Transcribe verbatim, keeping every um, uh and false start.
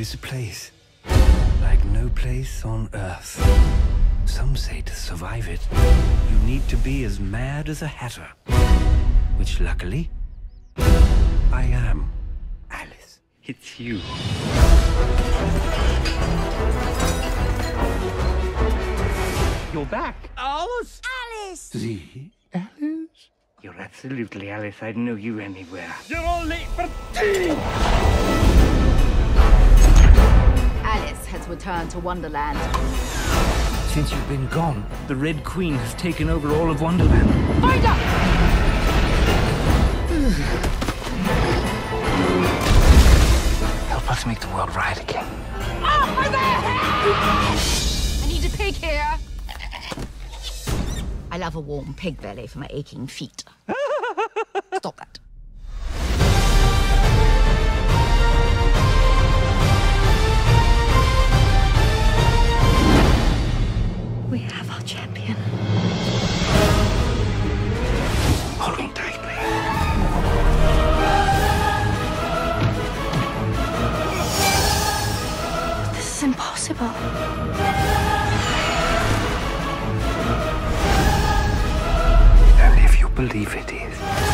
is a place like no place on earth. Some say to survive it, you need to be as mad as a hatter. Which, luckily, I am. Alice, it's you. You're back. Alice! Alice! The Alice? You're absolutely Alice. I'd know you anywhere. You're all late for tea! Alice has returned to Wonderland. Since you've been gone, the Red Queen has taken over all of Wonderland. Find her! Help us make the world right again. Oh, my there! I need a pig here. I love a warm pig belly for my aching feet. Stop that. We have our champion. Hold me tightly. This is impossible. And if you believe it is.